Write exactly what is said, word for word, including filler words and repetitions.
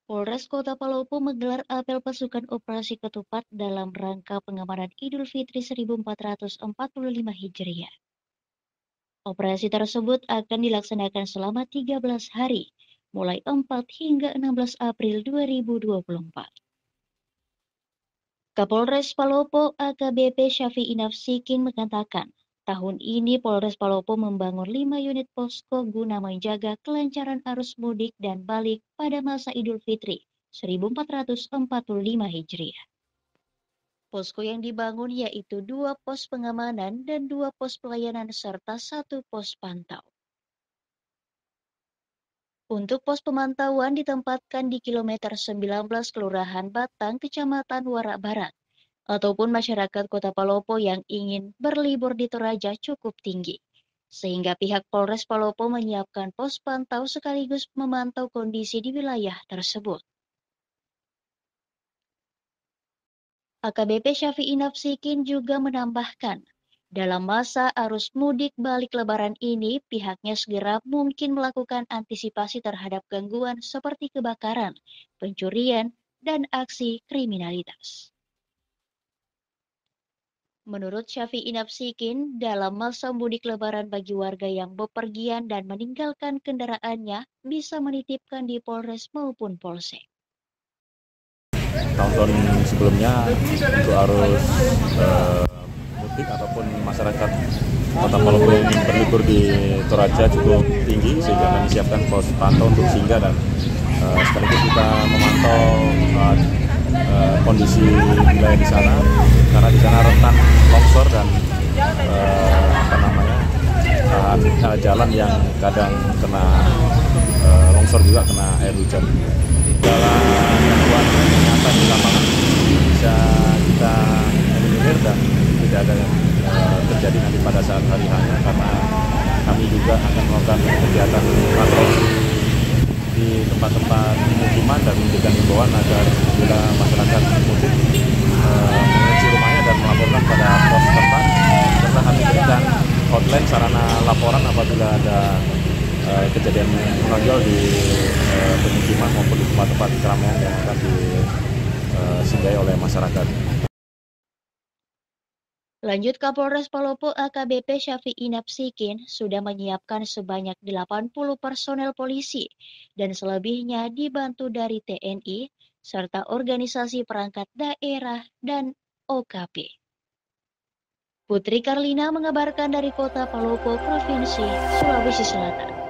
Polres Kota Palopo menggelar apel pasukan operasi ketupat dalam rangka pengamanan Idul Fitri seribu empat ratus empat puluh lima Hijriah. Operasi tersebut akan dilaksanakan selama tiga belas hari, mulai empat hingga enam belas April dua ribu dua puluh empat. Kapolres Palopo A K B P Syafi'i Nafsikin mengatakan, tahun ini Polres Palopo membangun lima unit posko guna menjaga kelancaran arus mudik dan balik pada masa Idul Fitri seribu empat ratus empat puluh lima Hijriah. Posko yang dibangun yaitu dua pos pengamanan dan dua pos pelayanan serta satu pos pantau. Untuk pos pemantauan ditempatkan di kilometer sembilan belas Kelurahan Batang, Kecamatan Warak Barat, ataupun masyarakat Kota Palopo yang ingin berlibur di Toraja cukup tinggi. Sehingga pihak Polres Palopo menyiapkan pos pantau sekaligus memantau kondisi di wilayah tersebut. A K B P Syafi'i Nafsikin juga menambahkan, dalam masa arus mudik balik lebaran ini, pihaknya segera mungkin melakukan antisipasi terhadap gangguan seperti kebakaran, pencurian, dan aksi kriminalitas. Menurut Syafi'i Nafsikin, dalam masa mudik lebaran bagi warga yang bepergian dan meninggalkan kendaraannya bisa menitipkan di Polres maupun Polsek. Tahun-tahun sebelumnya untuk arus eh, mudik ataupun masyarakat Kota Palopo yang berlibur di Toraja cukup tinggi sehingga kami siapkan pos pantau untuk singgah dan eh, sekaligus kita memantau eh, eh, kondisi wilayah di sana karena di sana rentan longsor dan eh, apa namanya eh, jalan yang kadang kena eh, longsor juga kena air hujan. Dalam gangguan kesehatan di lapangan bisa kita eliminir dan tidak ada uh, terjadi nanti pada saat hari hanya karena kami juga akan melakukan kegiatan patroli di tempat-tempat pemukiman dan memberikan himbauan agar bila masyarakat mudik uh, mengunci rumahnya dan melaporkan pada pos setempat serta kami berikan hotline sarana laporan apabila ada Uh, kejadian menonjol di uh, pemukiman maupun di tempat-tempat keramaian yang akan disinggahi uh, oleh masyarakat. Lanjut, Kapolres Palopo A K B P Syafi'i Nafsikin sudah menyiapkan sebanyak delapan puluh personel polisi dan selebihnya dibantu dari T N I serta organisasi perangkat daerah dan O K P. Putri Karlina mengabarkan dari Kota Palopo, Provinsi Sulawesi Selatan.